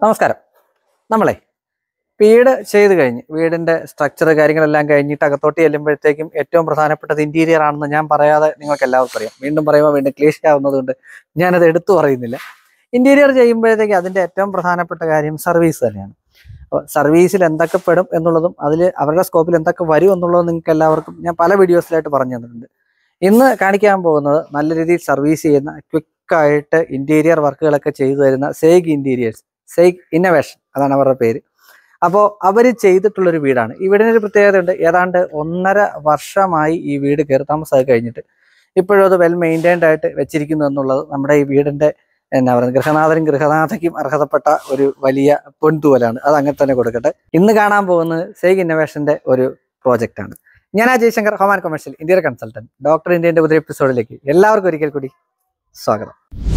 നമസ്കാരം. നമ്മളെ വീട് ചെയ്ത് കഴിഞ്ഞ് വീടിൻ്റെ സ്ട്രക്ചർ കാര്യങ്ങളെല്ലാം കഴിഞ്ഞിട്ട് അകത്തോട്ട് ചെല്ലുമ്പോഴത്തേക്കും ഏറ്റവും പ്രധാനപ്പെട്ടത് ഇൻറ്റീരിയർ ആണെന്ന് ഞാൻ പറയാതെ നിങ്ങൾക്ക് എല്ലാവർക്കും അറിയാം. വീണ്ടും പറയുമ്പോൾ വീണ്ടും ക്ലീഷേ ആവുന്നതുകൊണ്ട് ഞാനത് എടുത്തു പറയുന്നില്ല. ഇൻറ്റീരിയർ ചെയ്യുമ്പോഴത്തേക്ക് അതിൻ്റെ ഏറ്റവും പ്രധാനപ്പെട്ട കാര്യം സർവീസ് തന്നെയാണ്. അപ്പോൾ സർവീസിൽ എന്തൊക്കെ പെടും എന്നുള്ളതും അതിൽ അവരുടെ സ്കോപ്പിൽ എന്തൊക്കെ വരും എന്നുള്ളതും നിങ്ങൾക്ക് എല്ലാവർക്കും ഞാൻ പല വീഡിയോസിലായിട്ട് പറഞ്ഞു തന്നിട്ടുണ്ട്. ഇന്ന് കാണിക്കാൻ പോകുന്നത് നല്ല രീതിയിൽ സർവീസ് ചെയ്യുന്ന ക്വിക്കായിട്ട് ഇൻറ്റീരിയർ വർക്കുകളൊക്കെ ചെയ്തു തരുന്ന സേഗ് ഇൻറ്റീരിയേഴ്സ്, സേഗ് ഇന്നോവേഷൻ അതാണ് അവരുടെ പേര്. അപ്പോൾ അവർ ചെയ്തിട്ടുള്ളൊരു വീടാണ്. ഈ വീടിനൊരു പ്രത്യേകത ഉണ്ട്. ഏതാണ്ട് 1.5 വർഷമായി ഈ വീട് കയറി താമസമായി കഴിഞ്ഞിട്ട് ഇപ്പോഴും അത് വെൽ മെയിൻറ്റൈൻഡ് ആയിട്ട് വെച്ചിരിക്കുന്നു എന്നുള്ളത് നമ്മുടെ ഈ വീടിൻ്റെ എന്നാ പറയുന്നത് ഗൃഹനാഥനും ഗൃഹനാഥയ്ക്കും അർഹതപ്പെട്ട ഒരു വലിയ പൊൻതൂവലാണ്. അത് അങ്ങനെ തന്നെ കൊടുക്കട്ടെ. ഇന്ന് കാണാൻ പോകുന്നത് സേഗ് ഇന്നോവേഷൻ്റെ ഒരു പ്രോജക്റ്റാണ്. ഞാൻ Jayashankar, home and commercial interior consultant, doctor ഇന്ത്യൻ്റെ പുതിയ എപ്പിസോഡിലേക്ക് എല്ലാവർക്കും ഒരിക്കൽ കൂടി സ്വാഗതം.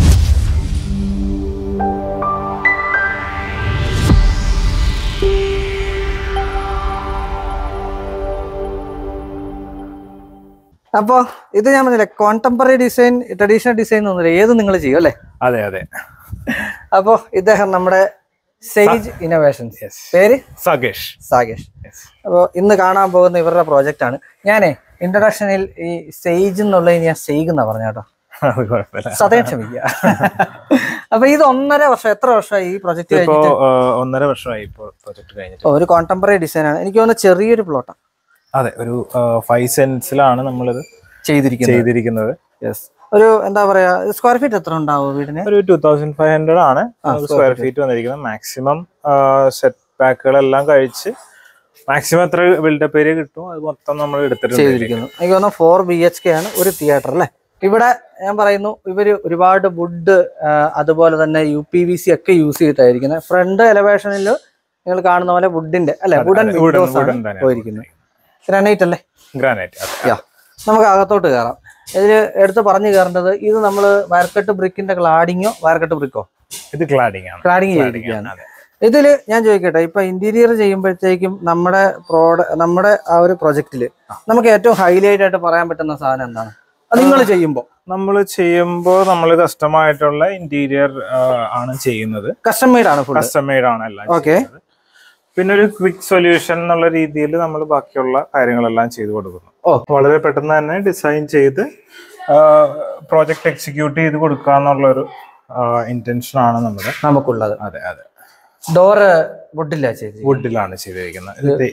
അപ്പോ ഇത് ഞാൻ പറഞ്ഞില്ല, കോണ്ടംപററി ഡിസൈൻ, ട്രഡീഷണൽ ഡിസൈൻ ഒന്നുമില്ല, ഏത് നിങ്ങൾ ചെയ്യും അല്ലേ? അതെ അതെ. അപ്പോ ഇദ്ദേഹം നമ്മുടെ സേജ് ഇന്നോവേഷൻസ്, പേര് സാഗേഷ്. അപ്പോൾ ഇന്ന് കാണാൻ പോകുന്ന ഇവരുടെ പ്രോജക്റ്റ് ആണ്. ഞാനേ ഇൻട്രൊഡക്ഷനിൽ ഈ സേജ് എന്നുള്ളത് ഞാൻ സേഗ് എന്നാ പറഞ്ഞ കേട്ടോ, സതയം ക്ഷമിക്കുക. അപ്പൊ ഇത് 1.5 വർഷം, എത്ര വർഷമായി ഈ പ്രോജക്റ്റ് കഴിഞ്ഞിട്ട്? 1.5 വർഷമായി പ്രോജക്ട് കഴിഞ്ഞിട്ട്. ഒരു കോണ്ടംപററി ഡിസൈൻ ആണ്. എനിക്ക് തോന്നുന്നു ചെറിയൊരു പ്ലോട്ടാണ്. അതെ, ഒരു 5 സെന്റ്സിലാണ് നമ്മളിത് ചെയ്തിരിക്കുന്നത്. ഒരു എന്താ പറയാ, സ്ക്വയർ ഫീറ്റ് എത്ര ഉണ്ടാവും വീടിന്? ഒരു 2500 ആണ് സ്ക്വയർ ഫീറ്റ് വന്നിരിക്കുന്നത്. മാക്സിമം സെറ്റ് ബാക്കുകളെല്ലാം കഴിച്ച് മാക്സിമം എത്ര ബിൽഡപ്പ് ഏരിയ കിട്ടും അത് മൊത്തം നമ്മൾ ചെയ്തിരിക്കുന്നു. എനിക്ക് തോന്നുന്നു 4 BHK ആണ് ഒരു തിയേറ്റർ അല്ലേ? ഇവിടെ ഞാൻ പറയുന്നു ഇവര് ഒരുപാട് വുഡ് അതുപോലെ തന്നെ UPVC ഒക്കെ യൂസ് ചെയ്തിട്ടായിരിക്കുന്നത്. ഫ്രണ്ട് എലവേഷനിൽ നിങ്ങൾ കാണുന്ന പോലെ വുഡിന്റെ അല്ലെ, വുഡൻ വിൻഡോസ് ആണ് പോയിരിക്കുന്നത്. ഗ്രാനൈറ്റ് അല്ലേ? ഗ്രാനൈറ്റ്. നമുക്ക് അകത്തോട്ട് കയറാം. ഇതിൽ എടുത്ത് പറഞ്ഞു കയറേണ്ടത്, ഇത് നമ്മൾ വയർക്കട്ട് ബ്രിക്കിന്റെ ക്ലാഡിങ്ങോ വയർക്കട്ട് ബ്രിക്കോ? ഇത് ക്ലാഡിംഗ് ചെയ്തിരിക്കുകയാണ്. ഇതിൽ ഞാൻ ചോദിക്കട്ടെ, ഇപ്പൊ ഇന്റീരിയർ ചെയ്യുമ്പോഴത്തേക്കും നമ്മുടെ ആ ഒരു പ്രൊജക്റ്റില് നമുക്ക് ഏറ്റവും ഹൈലൈറ്റ് ആയിട്ട് പറയാൻ പറ്റുന്ന സാധനം എന്താണ്? നിങ്ങൾ നമ്മൾ കസ്റ്റമായിട്ടുള്ള ഇന്റീരിയർ ആണ് ചെയ്യുന്നത്. കസ്റ്റം മെയ്ഡ് ആണ് എല്ലാം. ഓക്കെ. പിന്നെ ഒരു ക്വിക്ക് സൊല്യൂഷൻ എന്നുള്ള രീതിയിൽ നമ്മൾ ബാക്കിയുള്ള കാര്യങ്ങളെല്ലാം ചെയ്തു കൊടുക്കുന്നു. വളരെ പെട്ടെന്ന് തന്നെ ഡിസൈൻ ചെയ്ത് പ്രോജക്റ്റ് എക്സിക്യൂട്ട് ചെയ്ത് കൊടുക്കുക എന്നുള്ളൊരു ഇന്റൻഷൻ ആണ് നമുക്കുള്ളത്. അതെ അതെ. ഡോറ് വുഡിലാണ് ചെയ്തിരിക്കുന്നത്.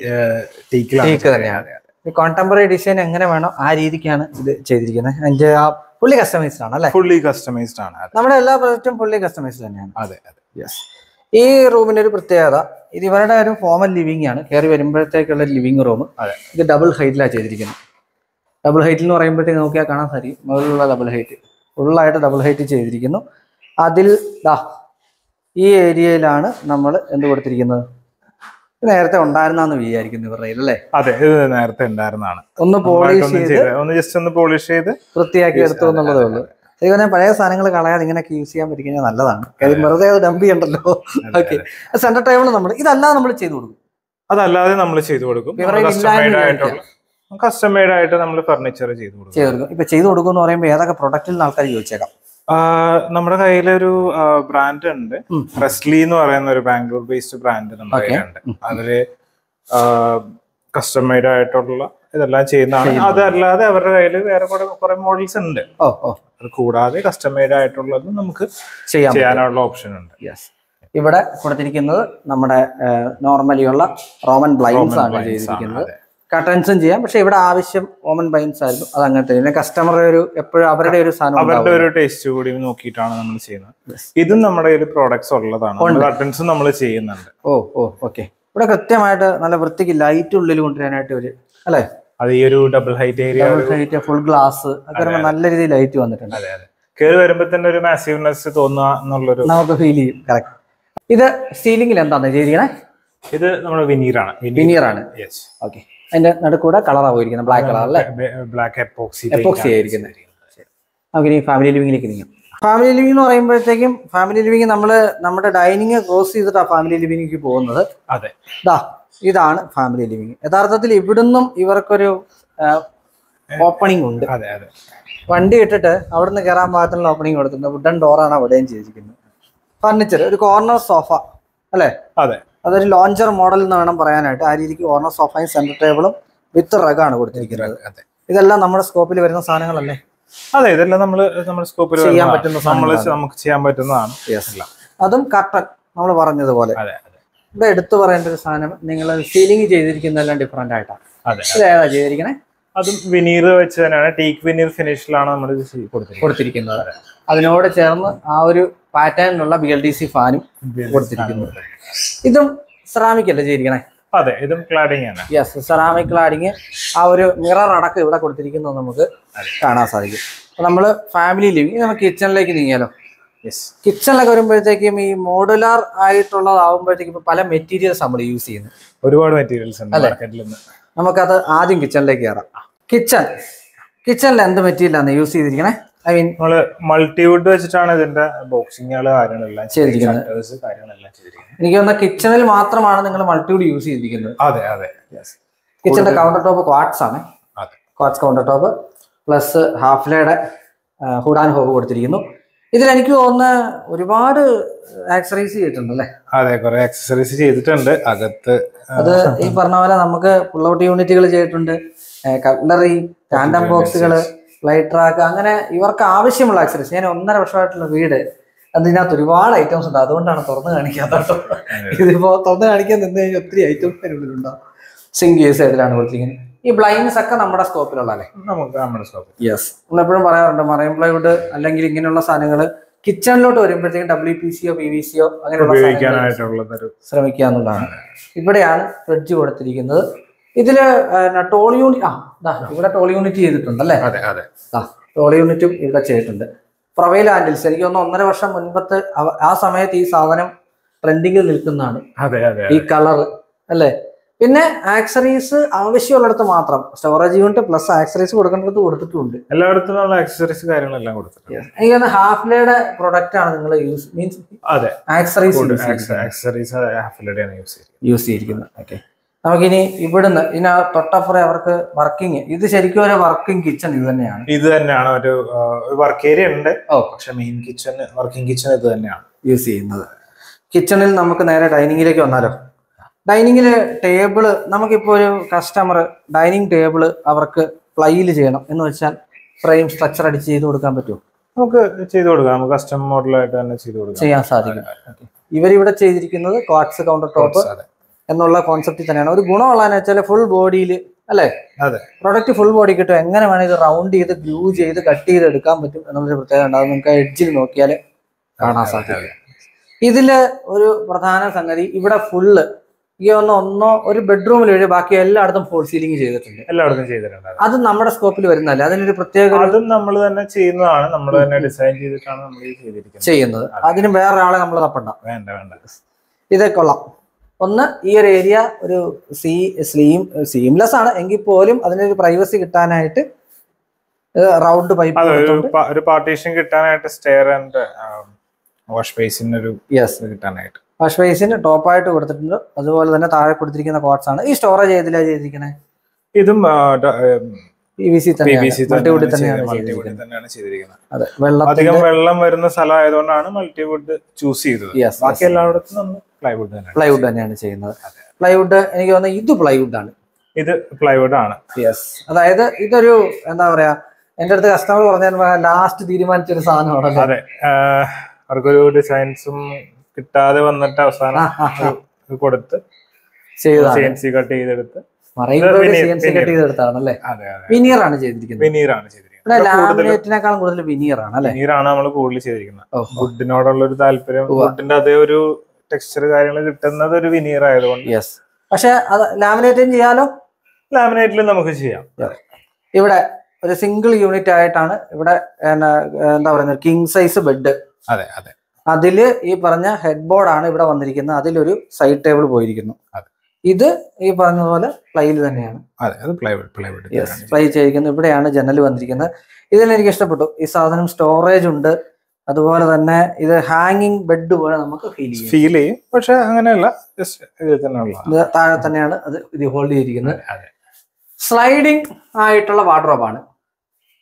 കോണ്ടംപററി ഡിസൈൻ എങ്ങനെ വേണോ ആ രീതിക്കാണ് ഇത് ചെയ്തിരിക്കുന്നത്. അതിന്റെ ഫുള്ളി കസ്റ്റമൈസ്ഡ് ആണ് അല്ലെ? ഫുള്ളി കസ്റ്റമൈസ്ഡ് ആണ്. നമ്മുടെ എല്ലാ പ്രൊജക്റ്റും ഫുള്ളി കസ്റ്റമൈസ്ഡ് തന്നെയാണ്. അതെ അതെ. യെസ്. ഈ റൂമിന്റെ ഒരു പ്രത്യേകത, ഇത് ഇവരുടെ ഒരു ഫോമൽ ലിവിംഗ് ആണ്. കയറി വരുമ്പോഴത്തേക്കുള്ള ലിവിംഗ് റൂം. ഇത് ഡബിൾ ഹൈറ്റിലാണ് ചെയ്തിരിക്കുന്നത്. ഡബിൾ ഹൈറ്റിൽ എന്ന് പറയുമ്പോഴത്തേക്ക് നോക്കിയാൽ കാണാൻ സാധിക്കും മുകളിലുള്ള ഡബിൾ ഹൈറ്റ്, ഫുള്ളായിട്ട് ഡബിൾ ഹൈറ്റ് ചെയ്തിരിക്കുന്നു. അതിൽ ഈ ഏരിയയിലാണ് നമ്മൾ എന്ത് കൊടുത്തിരിക്കുന്നത്? നേരത്തെ ഉണ്ടായിരുന്നാന്ന് വിചാരിക്കുന്നു ഇവരുടെ അല്ലേ? അതെ, ഇത് നേരത്തെ ഉണ്ടായിരുന്നതാണ്. ഒന്ന് പോളിഷ് ചെയ്ത് വൃത്തിയാക്കി എടുത്തു എന്നുള്ളതേ ഉള്ളൂ. ശരിക്കും പഴയ സാധനങ്ങൾ കളയാതെ ഇങ്ങനെയൊക്കെ യൂസ് ചെയ്യാൻ പറ്റിക്കഴിഞ്ഞാൽ നല്ലതാണ്. കാര്യം വെറുതെ അത് ഡംപ് ചെയ്യണ്ടല്ലോ. ഓക്കെ. സെന്റർ ടേബിൾ ഇതല്ലാതെ നമ്മൾ ചെയ്തു കൊടുക്കും. അതല്ലാതെ നമ്മൾ ചെയ്തു കൊടുക്കും. കസ്റ്റം മെയ്ഡ് ആയിട്ട് നമ്മൾ ഫർണിച്ചർ ചെയ്തു കൊടുക്കും. ഇപ്പൊ ചെയ്തു കൊടുക്കും എന്ന് പറയുമ്പോൾ ഏതൊക്കെ പ്രൊഡക്റ്റിൽ നിന്ന് ആൾക്കാർ ചോദിച്ചേക്കാം? നമ്മുടെ കയ്യിലൊരു ബ്രാൻഡ് ഉണ്ട്, റെസ്ലി എന്ന് പറയുന്ന ഒരു ബാംഗ്ലൂർ ബേസ്ഡ് ബ്രാൻഡ് നമ്മുടെ കയ്യിലുണ്ട്. അതില് കസ്റ്റം മെയ്ഡ് ആയിട്ടുള്ള ഇതെല്ലാം ചെയ്യുന്നതാണ്. അതല്ലാതെ അവരുടെ കയ്യിൽ വേറെ കുറെ മോഡൽസ് ഉണ്ട്. അത് കൂടാതെ കസ്റ്റം മെയ്ഡ് ആയിട്ടുള്ളത് നമുക്ക് ചെയ്യാനുള്ള ഓപ്ഷൻ ഉണ്ട്. ഇവിടെ കൊടുത്തിരിക്കുന്നത് നമ്മുടെ നോർമലി ഉള്ള റോമൻ ബ്ലൈൻഡ്സ് ആണ് ചെയ്തിരിക്കുന്നത്. കട്ടൻസും ചെയ്യാം, പക്ഷെ ഇവിടെ ആവശ്യം റോമൻ ബ്ലൈൻഡ്സ് ആയിരുന്നു. അത് അങ്ങനത്തെ പിന്നെ കസ്റ്റമറുടെ ഒരു എപ്പോഴും അവരുടെ ഒരു സാധനം, അവരുടെ ഒരു ടേസ്റ്റ് കൂടി നോക്കിയിട്ടാണ് നമ്മൾ ചെയ്യുന്നത്. ഇതും നമ്മുടെ ഒരു പ്രോഡക്ട്സ് ഉള്ളതാണ്. കട്ടൻസും നമ്മൾ ചെയ്യുന്നുണ്ട്. ഓക്കെ. ഇവിടെ കൃത്യമായിട്ട് നല്ല വൃത്തിക്ക് ലൈറ്റ് ഉള്ളിൽ കൊണ്ടുവരാനായിട്ട് ഒരു അല്ലേ? അത് ഈ ഒരു double height area, full glass ഒക്കെ നല്ല രീതിയിൽ ലൈറ്റ് വന്നിട്ടുണ്ട്. അതെ അതെ. കയറി വരുമ്പോ തന്നെ ഒരു മാസീവ്നെസ് തോന്നുക എന്നുള്ളൊരു നമുക്ക് ഫീൽ ചെയ്യും. കറക്റ്റ്. ഇത് സീലിംഗിൽ എന്താണ് ചെയ്തിരിക്കണേ? ഇത് നമ്മുടെ വിനീറാണ്. ഓക്കെ. അതിന്റെ നടുക്കൂടെ കളറാണ് പോയിരിക്കുന്നത്, ബ്ലാക്ക് കളർ അല്ലേ? ബ്ലാക്ക് എപ്പോക്സി ആയിരിക്കുന്നത്. നമുക്ക് ഇനി ഫാമിലി ലിവിംഗിലേക്ക് നീങ്ങാം. ഫാമിലി ലിവിംഗ് എന്ന് പറയുമ്പോഴത്തേക്കും ഫാമിലി ലിവിംഗ് നമ്മുടെ ഡൈനിങ് ക്രോസ് ചെയ്തിട്ടാണ് ഫാമിലി ലിവിംഗിലേക്ക് പോകുന്നത്. അതെ. ഇതാണ് ഫാമിലി ലിവിംഗ്. യഥാർത്ഥത്തിൽ ഇവിടുന്നും ഇവർക്കൊരു ഓപ്പണിംഗ് ഉണ്ട്. വണ്ടി ഇട്ടിട്ട് അവിടുന്ന് കയറാൻ പാകത്തിനുള്ള ഓപ്പണിംഗ് കൊടുത്തിട്ടുണ്ട്. വുഡൻ ഡോറാണ് അവിടെയും ചെയ്തിരിക്കുന്നത്. ഫർണിച്ചർ, ഒരു കോർണർ സോഫ അല്ലേ? അതെ, അതൊരു ലോഞ്ചർ മോഡൽ എന്ന് വേണം പറയാനായിട്ട്. ആ രീതിക്ക് കോർണർ സോഫയും സെന്റർ ടേബിളും വിത്ത് റഗാണ് കൊടുത്തിരിക്കുന്നത്. ഇതെല്ലാം നമ്മുടെ സ്കോപ്പിൽ വരുന്ന സാധനങ്ങളല്ലേ? അതെ, ഇതെല്ലാം നമ്മുടെ സ്കോപ്പിൽ ചെയ്യാൻ പറ്റുന്ന നമുക്ക് ചെയ്യാൻ പറ്റുന്നതാണ്. അതും കർട്ടൻ നമ്മൾ പറഞ്ഞതുപോലെ. ഇവിടെ എടുത്തു പറയേണ്ട ഒരു സാധനം, നിങ്ങൾ സീലിംഗ് ചെയ്തിരിക്കുന്നതെല്ലാം ഡിഫറെന്റ് ആയിട്ടാണ്. ഇതേതാ ചെയ്തിരിക്കണേ? അതും വിനീർ വെച്ച് തന്നെയാണ്, ടീക്ക് വിനീർ ഫിനിഷിലാണ് നമ്മൾ കൊടുത്തിരിക്കുന്നത്. അതിനോട് ചേർന്ന് ആ ഒരു പാറ്റേണിലുള്ള BLDC ഫാനും കൊടുത്തിരിക്കുന്നു. ഇതും സെറാമിക് അല്ലേ ചെയ്തിരിക്കണേ? അതെ, ഇതും ക്ലാഡിംഗ് ആണ്. Yes, ceramic cladding. ആ ഒരു മിറർ അടക്കം ഇവിടെ കൊടുത്തിരിക്കുന്നത് നമുക്ക് കാണാൻ സാധിക്കും. അപ്പൊ നമ്മള് ഫാമിലി ലിവിംഗ്, നമുക്ക് കിച്ചണിലേക്ക് നീങ്ങിയാലോ? കിച്ചണിലൊക്കെ വരുമ്പോഴത്തേക്കും ഈ മോഡുലാർ ആയിട്ടുള്ളതാവുമ്പോഴത്തേക്കും ഇപ്പൊ പല മെറ്റീരിയൽസ് നമ്മൾ യൂസ് ചെയ്യുന്നു. ഒരുപാട് മെറ്റീരിയൽസ് ഉണ്ട്. നമുക്കത് ആദ്യം കിച്ചണിലേക്ക് കയറാം. കിച്ചണിൽ എന്ത് മെറ്റീരിയലാണ് യൂസ് ചെയ്തിരിക്കണേ? ഐ മീൻ നമ്മള് മൾട്ടിവുഡ് വെച്ചിട്ടാണ് ഇതിന്റെ ബോക്സിങ്ങുകൾ കാര്യങ്ങളെല്ലാം ചെയ്തിരിക്കുന്നത്. എനിക്ക് തോന്നുന്ന കിച്ചണിൽ മാത്രമാണ് നിങ്ങൾ മൾട്ടിവുഡ് യൂസ് ചെയ്തിരിക്കുന്നത്. അതെ. കിച്ചണിന്റെ കൗണ്ടർ ടോപ്പ് ക്വാർട്സ് ആണ്. ക്വാർട്സ് കൗണ്ടർ ടോപ്പ് പ്ലസ് ഹാഫ്ലയുടെ ഹുഡ് ആൻഡ് ഹോബ് കൊടുത്തിരിക്കുന്നു. ഇതിലെനിക്ക് തോന്നുന്ന ഒരുപാട് ആക്സറീസ് ചെയ്തിട്ടുണ്ട് അല്ലേ? അതെ, കുറെ ആക്സസറീസ് ചെയ്തിട്ടുണ്ട് അകത്ത്. അത് ഈ പറഞ്ഞ പോലെ നമുക്ക് പുൾ ഔട്ട് യൂണിറ്റുകൾ ചെയ്തിട്ടുണ്ട്, കട്ട്ലറി, ടാൻഡം ബോക്സുകൾ, ലൈറ്റ് ട്രാക്ക്, അങ്ങനെ ഇവർക്ക് ആവശ്യമുള്ള ആക്സറീസ്. ഞാൻ 1.5 വർഷമായിട്ടുള്ള വീട്, അതിനകത്ത് ഒരുപാട് ഐറ്റംസ് ഉണ്ട്. അതുകൊണ്ടാണ് തുറന്ന് കാണിക്കാത്ത. ഇതിപ്പോ തുറന്ന് കാണിക്കാൻ നിന്ന് കഴിഞ്ഞാൽ ഒത്തിരി ഐറ്റംസ് അതിനുള്ളിലുണ്ടാവും. സിങ്ക് സൈഡിലാണ് കൊടുത്തിരിക്കുന്നത്. ഈ ബ്ലൈൻഡ്സ് ഒക്കെ നമ്മുടെ സ്കോപ്പിലുള്ളതല്ലേ? നമ്മുടെ സ്കോപ്പിൽ. യെസ്, നമ്മളെപ്പോഴും പറയാറുണ്ട് മറൈൻ പ്ലൈവുഡ് അല്ലെങ്കിൽ ഇങ്ങനെയുള്ള സാധനങ്ങൾ കിച്ചണിലോട്ട് വരുമ്പോഴത്തേക്കും WPCയോ PVCയോ അങ്ങനെയുള്ള ശ്രമിക്കുക എന്നുള്ളതാണ്. ഇവിടെയാണ് ഫ്രിഡ്ജ് കൊടുത്തിരിക്കുന്നത്. ഇതില് ടോൾ യൂണിറ്റ്, ഇവിടെ ടോൾ യൂണിറ്റ് ചെയ്തിട്ടുണ്ട് അല്ലേ? ടോൾ യൂണിറ്റും ഇവിടെ ചെയ്തിട്ടുണ്ട്. പ്രൊവൈൽ ഹാൻഡിൽസ്, എനിക്ക് തോന്നുന്നു 1.5 വർഷം മുൻപത്തെ ആ സമയത്ത് ഈ സാധനം ട്രെൻഡിങ്ങിൽ നിൽക്കുന്നതാണ് ഈ കളർ അല്ലേ? പിന്നെ ആക്സറീസ് ആവശ്യമുള്ളിടത്ത് മാത്രം സ്റ്റോറേജ് യൂണിറ്റ് പ്ലസ് ആക്സറീസ് കൊടുക്കേണ്ടത് കൊടുത്തിട്ടുണ്ട്. എല്ലായിടത്തും നമ്മൾ ആക്സസറീസ് കാര്യങ്ങളെല്ലാം കൊടുത്തിട്ടുണ്ട്. എനിക്ക് തോന്നുന്നു ഹാഫ്ലയുടെ പ്രൊഡക്റ്റ് ആണ് നിങ്ങൾ മീൻസ് ആക്സറീസ് യൂസ് ചെയ്തിരിക്കുന്നത്. ഓക്കെ, നമുക്കിനി ഇവിടുന്ന് തൊട്ടപ്പുറം അവർക്ക് വർക്കിംഗ്, ഇത് ശരിക്കും ഒരു വർക്കിംഗ് കിച്ചൺ ഇത് തന്നെയാണ്. ഒരു വർക്ക് ഏരിയ ഉണ്ട്. പക്ഷെ മെയിൻ കിച്ചൺ, വർക്കിംഗ് കിച്ചൺ ഇത് തന്നെയാണ് യൂസ് ചെയ്യുന്നത്. കിച്ചണിൽ നമുക്ക് നേരെ ഡൈനിങ്ങിലേക്ക് വന്നാലോ? ഡൈനിങ്ങില് ടേബിള്, നമുക്കിപ്പോ ഒരു കസ്റ്റമർ ഡൈനിങ് ടേബിള് അവർക്ക് പ്ലൈയിൽ ചെയ്യണം എന്ന് വെച്ചാൽ ഫ്രെയിം സ്ട്രക്ചർ അടിച്ച് ചെയ്ത് കൊടുക്കാൻ പറ്റുമോ? നമുക്ക് ചെയ്ത് കൊടുക്കാം. നമുക്ക് കസ്റ്റം മോഡലായിട്ട് തന്നെ ചെയ്യാൻ സാധിക്കും. ഇവരിവിടെ ചെയ്തിരിക്കുന്നത് ക്വാർട്സ് കൗണ്ടർ ടോപ്പ് എന്നുള്ള കോൺസെപ്റ്റിൽ തന്നെയാണ്. ഒരു ഗുണമുള്ളതെന്ന് വെച്ചാൽ ഫുൾ ബോഡിയിൽ അല്ലേ? പ്രൊഡക്റ്റ് ഫുൾ ബോഡി കിട്ടും. എങ്ങനെ വേണമെങ്കിൽ ഇത് റൗണ്ട് ചെയ്ത് ഗ്ലൂ ചെയ്ത് കട്ട് ചെയ്ത് എടുക്കാൻ പറ്റും എന്നുള്ളൊരു പ്രത്യേകത ഉണ്ട്. അത് നിങ്ങൾക്ക് എഡ്ജിൽ നോക്കിയാൽ കാണാൻ സാധിക്കും. ഇതില് ഒരു പ്രധാന സംഗതി, ഇവിടെ ഫുള്ള് ഈ ഒരു ബെഡ്റൂമിൽ വഴി ബാക്കി എല്ലായിടത്തും ഫോൾ സീലിംഗ് ചെയ്തിട്ടുണ്ട്. എല്ലായിടത്തും ചെയ്തിട്ടുണ്ട്. അത് നമ്മുടെ സ്കോപ്പിൽ വരുന്നതല്ലേ? അതിനൊരു പ്രത്യേക, അതും നമ്മൾ തന്നെ ചെയ്യുന്നതാണ്. നമ്മൾ തന്നെ ഡിസൈൻ ചെയ്തിട്ടാണ് നമ്മൾ ചെയ്യുന്നത്. അതിന് വേറൊരാളെ നമ്മൾ തപ്പണ്ട. വേണ്ട. ഇതൊക്കെ കൊള്ളാം. ഒന്ന്, ഈ ഒരു ഏരിയ ഒരു സീംലെസ് ആണ് എങ്കിൽ പോലും അതിനൊരു പ്രൈവസി കിട്ടാനായിട്ട് റൗണ്ട് പൈപ്പ്, ഒരു പാർട്ടീഷൻ കിട്ടാനായിട്ട് സ്റ്റെയർ ആൻഡ് വാഷ് ബേസിൻ കിട്ടാനായിട്ട് വാഷ് ബേസിന് ടോപ്പായിട്ട് കൊടുത്തിട്ടുണ്ട്. അതുപോലെ തന്നെ താഴെ കൊടുത്തിരിക്കുന്ന കോട്ട്സ് ആണ്. ഈ സ്റ്റോറേജ് ഏതിലാണ് ചെയ്തിരിക്കുന്നത്? ഇതും PVC തന്നെയാണ് ചെയ്തിരിക്കുന്നത്. അധികം വെള്ളം വരുന്ന സ്ഥലം ആയതുകൊണ്ടാണ് മൾട്ടിവുഡ് ചൂസ് ചെയ്തത്. ബാക്കി എല്ലായിടത്തും നമ്മൾ പ്ലൈവുഡ് തന്നെയാണ് ചെയ്യുന്നത്. പ്ലൈവുഡ് എനിക്ക് തോന്നുന്നത് ഇത് പ്ലൈവുഡ് ആണ്. ഇത് പ്ലൈവുഡ് ആണ്. യെസ്, അതായത് ഇതൊരു എന്താ പറയാ, എന്റെ അടുത്ത് കസ്റ്റമർ പറഞ്ഞാൽ ലാസ്റ്റ് തീരുമാനിച്ചൊരു സാധനമാണ്. അതെ, അവർക്കൊരു ഡിസൈൻസും കിട്ടാതെ വന്നിട്ട് അവസാനം കൊടുത്ത് CNC കട്ട് ചെയ്തെടുത്ത് വിനീർ ആണ് ചെയ്തിരിക്കുന്നത്. ലാമിനേറ്റിനേക്കാളും കൂടുതൽ വിനീർ ആണ് അല്ലേ? വിനീറാണ് നമ്മൾ കൂടുതൽ ചെയ്തിരിക്കുന്നത്. വുഡിനോടുള്ള ഒരു താല്പര്യം, വുഡിന്റെ അതേ ഒരു ടെക്സ്ചർ കാര്യങ്ങൾ കിട്ടുന്നത് ഒരു വിനീർ ആയതുകൊണ്ട്. യെസ്, പക്ഷെ അത് ലാമിനേറ്റും ചെയ്യാലോ? ലാമിനേറ്റിലും നമുക്ക് ചെയ്യാം. ഇവിടെ ഒരു സിംഗിൾ യൂണിറ്റ് ആയിട്ടാണ് ഇവിടെ എന്താ പറയുന്നത്, കിങ് സൈസ് ബെഡ്. അതില് ഈ പറഞ്ഞ ഹെഡ് ബോർഡാണ് ഇവിടെ വന്നിരിക്കുന്നത്. അതിലൊരു സൈഡ് ടേബിൾ പോയിരിക്കുന്നു. ഇത് ഈ പറഞ്ഞതുപോലെ പ്ലൈയിൽ തന്നെയാണ് പ്ലൈ ചെയ്തിരിക്കുന്നത്. ഇവിടെയാണ് ജനൽ വന്നിരിക്കുന്നത്. ഇതിലെനിക്ക് ഇഷ്ടപ്പെട്ടു. ഈ സാധനം സ്റ്റോറേജ് ഉണ്ട്. അതുപോലെ തന്നെ ഇത് ഹാങ്ങിങ് ബെഡ് പോലെ നമുക്ക് ഫീൽ ചെയ്യും. പക്ഷെ അങ്ങനെയല്ല, താഴെ തന്നെയാണ് അത് ഇത് ഹോൾഡ് ചെയ്തിരിക്കുന്നത്. സ്ലൈഡിങ് ആയിട്ടുള്ള വാർഡ്രോബാണ്.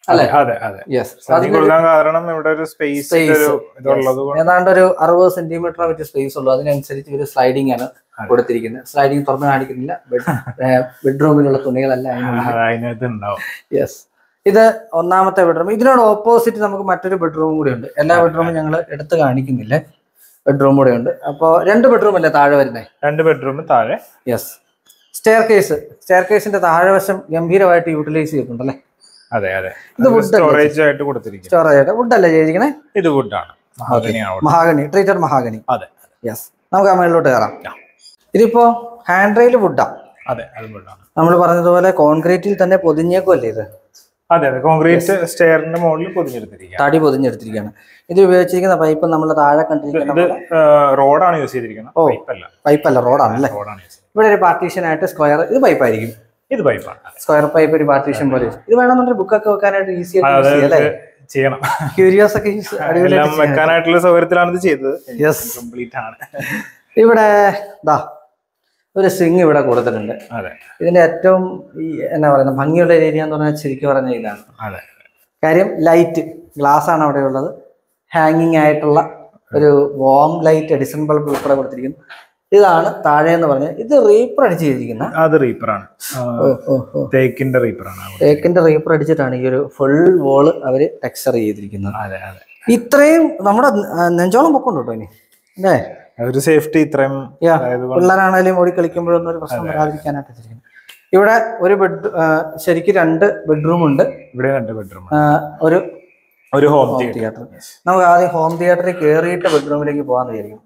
അല്ലെ? അതെ അതെ. യെസ്. കൊടുക്കാൻ കാരണം ഇവിടെ ഒരു സ്പേസ് ഇതുള്ളത് ഏതാണ്ട് ഒരു 60 സെന്റിമീറ്റർ വെച്ച് സ്പേസ് ഉള്ളൂ. അതിനനുസരിച്ച് ഒരു സ്ലൈഡിംഗ് ആണ് കൊടുത്തിരിക്കുന്നത്. സ്ലൈഡിംഗ് തുറന്ന് കാണിക്കുന്നില്ല. ബെഡ്റൂമിലുള്ള തുണികളെല്ലാം അതിനകത്ത് ഉണ്ടാവും. യെസ്. ഇത് ഒന്നാമത്തെ ബെഡ്റൂം. ഇതിനോട് ഓപ്പോസിറ്റ് നമുക്ക് മറ്റൊരു ബെഡ്റൂം കൂടി ഉണ്ട്. എല്ലാ ബെഡ്റൂമും ഞങ്ങൾ എടുത്ത് കാണിക്കുന്നില്ലേ, ബെഡ്റൂം കൂടെ ഉണ്ട്. അപ്പോ 2 ബെഡ്റൂം അല്ലേ താഴെ വരുന്നത്? 2 ബെഡ്റൂം താഴെ. യെസ്. സ്റ്റെയർ കേസിന്റെ താഴെവശം ഗംഭീരമായിട്ട് യൂട്ടിലൈസ് ചെയ്തിട്ടുണ്ടല്ലേ? അതെ അതെ. ഇത് സ്റ്റോറേജ് ആയിട്ട് കൊടുത്തിരിക്കുന്നത്. സ്റ്റോറേജ് ആയിട്ട് വുഡ് അല്ലേ ചെയ്തിരിക്കണേ? ഇത് വുഡാണ്, മഹാഗണി, ട്രീറ്റഡ് മഹാഗണി. അതെ. യെസ്. നമുക്ക് ആ മേളിലോട്ട് കയറാം. ഇതിപ്പോ ഹാൻഡ് റെയിൽ വുഡാ. അതെ, അത് വുഡാണ്. നമ്മൾ പറഞ്ഞതുപോലെ കോൺക്രീറ്റിൽ തന്നെ പൊതിഞ്ഞേക്കുമല്ലേ ഇത്? അതെ അതെ. കോൺക്രീറ്റ് സ്റ്റെയറിന്റെ മുകളിൽ പൊതിഞ്ഞെടുത്തിരിക്കുകയാണ്. തടി പൊതിഞ്ഞെടുത്തിരിക്കുകയാണ്. ഇത് ഉപയോഗിച്ചിരിക്കുന്ന പൈപ്പ് നമ്മൾ താഴെ കണ്ടിരിക്കുന്നത് റോഡാണ് യൂസ് ചെയ്തിരിക്കുന്നത്. പൈപ്പല്ല, റോഡാണ്. ഇവിടെ ഒരു പാർട്ടീഷൻ ആയിട്ട് സ്ക്വയർ, ഇത് പൈപ്പായിരിക്കും. ഇത് പൈപ്പാണ്. സ്ക്വയർ പൈപ്പ് ഒരു പാർട്ടീഷൻ പോലെ. ഇത് വേണമെന്നുണ്ടെങ്കിൽ ബുക്കൊക്കെ വെക്കാനായിട്ട് ഈസി ആയിട്ട് ചെയ്യണം. ക്യൂരിയോസ് ഒക്കെ വെക്കാനായിട്ടുള്ള സൗകര്യത്തിലാണ് ഇത് ചെയ്തത്. കംപ്ലീറ്റ് ആണ്. ഇവിടെ ഒരു സ്വിങ് ഇവിടെ കൊടുത്തിട്ടുണ്ട്. ഇതിന്റെ ഏറ്റവും എന്നാ പറയുന്നത് ഭംഗിയുള്ള ഏരിയ എന്ന് പറഞ്ഞാൽ ശരിക്കും പറഞ്ഞ ഇതാണ്. കാര്യം ലൈറ്റ് ഗ്ലാസ് ആണ് അവിടെ ഉള്ളത്. ഹാങ്ങിങ് ആയിട്ടുള്ള ഒരു വോം ലൈറ്റ് എഡിസൺ ബൾബ് ഉൾപ്പെടെ കൊടുത്തിരിക്കുന്നു. ഇതാണ് താഴെ എന്ന് പറഞ്ഞാൽ ഇത് റീപ്പർ അടിച്ച് ചെയ്തിരിക്കുന്ന. അത് റീപ്പറാണ്, തേക്കിന്റെ റീപ്പറാണ്. തേക്കിന്റെ റീപ്പർ അടിച്ചിട്ടാണ് ഈ ഒരു ഫുൾ വോള് അവര് ടെക്സ്ചർ ചെയ്തിരിക്കുന്നത്. ഇത്രയും നമ്മുടെ നെഞ്ചോളം പൊക്കമുണ്ട് കേട്ടോ. ഇനി അല്ലേ ഒരു സേഫ്റ്റി ഇത്രയും പിള്ളേരാണേലും ഓടി കളിക്കുമ്പോഴൊന്നും ഒരു പ്രശ്നം വരാതിരിക്കാനായിട്ട്. ഇവിടെ ഒരു ശരിക്കും 2 ബെഡ്റൂം ഉണ്ട്. ഇവിടെ 2 ബെഡ്റൂം, ഒരു ഹോം തിയേറ്റർ. നമുക്ക് ആദ്യം ഹോം തിയേറ്ററിൽ കയറിയിട്ട് ബെഡ്റൂമിലേക്ക് പോകാന്ന് വിചാരിക്കും.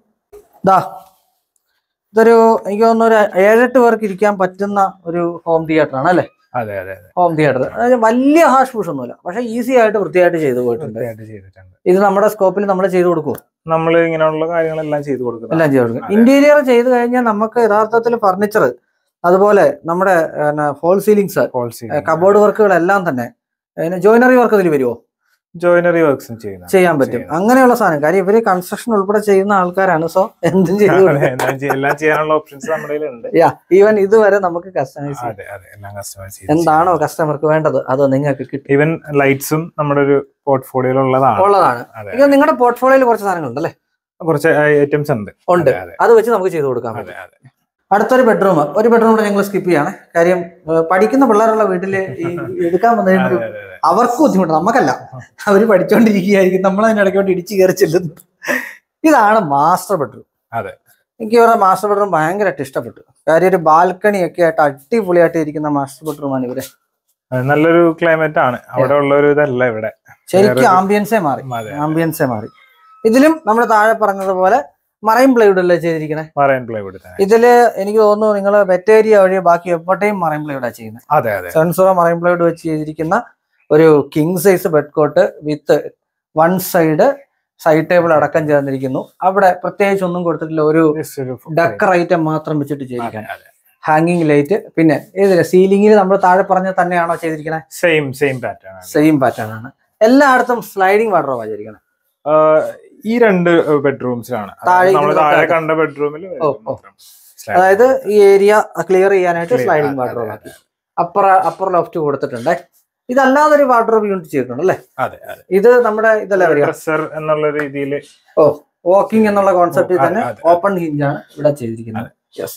ഇതൊരു എനിക്ക് തോന്നുന്നു ഒരു 7-8 പേർക്ക് ഇരിക്കാൻ പറ്റുന്ന ഒരു ഹോം തിയേറ്റർ ആണ് അല്ലേ? അതെ അതെ. ഹോം തിയേറ്റർ അതായത് വലിയ ഹാഷ് പൂഷ് ഒന്നുമില്ല, പക്ഷെ ഈസി ആയിട്ട് വൃത്തിയായിട്ട് ചെയ്തു പോയിട്ടുണ്ട്. ഇത് നമ്മുടെ സ്കോപ്പിൽ നമ്മൾ ചെയ്തു കൊടുക്കും. നമ്മൾ ഇങ്ങനെയുള്ള കാര്യങ്ങളെല്ലാം ചെയ്തു കൊടുക്കും. ഇന്റീരിയർ ചെയ്ത് കഴിഞ്ഞാൽ നമുക്ക് യഥാർത്ഥത്തിൽ ഫർണിച്ചർ, അതുപോലെ നമ്മുടെ ഫോൾ സീലിങ്സ്, കബോർഡ് വർക്കുകളെല്ലാം തന്നെ ജോയിനറി വർക്ക് ഇതിൽ വരുമോ? ജോയിനറി വർക്ക്സും ചെയ്യാൻ പറ്റും. അങ്ങനെയുള്ള സാധനം. കാര്യം ഇവര് കൺസ്ട്രക്ഷൻ ഉൾപ്പെടെ ചെയ്യുന്ന ആൾക്കാരാണ്. സോ എന്തും ചെയ്യാനുള്ള ഓപ്ഷൻസ് നമ്മുടെ കയ്യിലുണ്ട്. ഈവൻ ഇതുവരെ നമുക്ക് കസ്റ്റമൈസ് എന്താണോ കസ്റ്റമർക്ക് വേണ്ടത് അത് നിങ്ങൾക്ക് കിട്ടും. ഈവൻ ലൈറ്റ്സും നമ്മുടെ ഒരു പോർട്ട്ഫോളിയോയിൽ ഉള്ളതാണ്. നിങ്ങളുടെ പോർട്ട്ഫോളിയോയിൽ കുറച്ച് സാധനങ്ങൾ ഉണ്ടല്ലേ? കുറച്ച് ഐറ്റംസ് ഉണ്ട്. അത് വെച്ച് നമുക്ക് ചെയ്ത് കൊടുക്കാം. അടുത്തൊരു ബെഡ്റൂം, ഒരു ബെഡ്റൂം കൂടെ ഞങ്ങൾ സ്കിപ്പ് ചെയ്യാണ്. കാര്യം പഠിക്കുന്ന പിള്ളേരുള്ള വീട്ടില് എടുക്കാൻ വന്നതിന് അവർക്ക് ബുദ്ധിമുട്ട്, നമുക്കല്ല. അവര് പഠിച്ചോണ്ടിരിക്കുകയായിരിക്കും, നമ്മളതിനിടയ്ക്കോട്ട് ഇടിച്ചു കയറി ചെല്ലുന്നു. ഇതാണ് മാസ്റ്റർ ബെഡ്റൂം. എനിക്ക് പറഞ്ഞ മാസ്റ്റർ ബെഡ്റൂം ഭയങ്കരമായിട്ട് ഇഷ്ടപ്പെട്ടു. കാര്യം ഒരു ബാൽക്കണി ഒക്കെ ആയിട്ട് അടിപൊളിയായിട്ട് ഇരിക്കുന്ന മാസ്റ്റർ ബെഡ്റൂം ആണ് ഇവിടെ. നല്ലൊരു ക്ലൈമറ്റ് ആണ് അവിടെ ഉള്ള ഒരു ഇതല്ല ഇവിടെ. ശരിക്കും ആംബിയൻസേ മാറി. ഇതിലും നമ്മൾ താഴെ പറഞ്ഞതുപോലെ മറൈൻ പ്ലൈവുഡ് അല്ലേ ചെയ്തിരിക്കണേ? Marine plywood. ഇതില് എനിക്ക് തോന്നുന്നു നിങ്ങൾ വെറ്റേരിയ വഴി ബാക്കി എപ്പോഴത്തെയും മറൈൻ പ്ലൈവുഡാ ചെയ്യുന്നത്. സെൻസോറ മറൈൻ പ്ലൈവുഡ് വെച്ച് ചെയ്തിരിക്കുന്ന ഒരു king size bed cot with 1 side table അടക്കം ചേർന്നിരിക്കുന്നു. അവിടെ പ്രത്യേകിച്ച് ഒന്നും കൊടുത്തിട്ടില്ല, ഒരു ഡെക്കർ ഐറ്റം മാത്രം വെച്ചിട്ട് ചെയ്തിരിക്കാൻ. ഹാങ്ങിങ് ലൈറ്റ്, പിന്നെ ഏതില്ല സീലിംഗിൽ നമ്മൾ താഴെ പറഞ്ഞ തന്നെയാണോ ചെയ്തിരിക്കണേ? സെയിം പാറ്റേൺ ആണ്. എല്ലായിടത്തും സ്ലൈഡിംഗ് വാർഡ്രോബാ ചെയ്തിരിക്കണേ. ഈ 2 ബെഡ്റൂംസിലാണ് താഴെ കണ്ട ബെഡ്റൂമിൽ. അതായത് ഈ ഏരിയ ക്ലിയർ ചെയ്യാനായിട്ട് സ്ലൈഡിംഗ് വാർഡ്രോബ് ആക്കി. അപ്പർ ലോഫ്റ്റ് കൊടുത്തിട്ടുണ്ട്. ഇതല്ലാതെ ഒരു വാർഡ്രോബ് യൂണിറ്റ് ചെയ്തിട്ടുണ്ട് അല്ലേ? ഇത് നമ്മുടെ ഇതല്ലേ എന്നുള്ള രീതിയിൽ വാക്കിംഗ് എന്നുള്ള കോൺസെപ്റ്റിൽ തന്നെ ഓപ്പൺ ഹിഞ്ചാണ് ഇവിടെ ചെയ്തിരിക്കുന്നത്.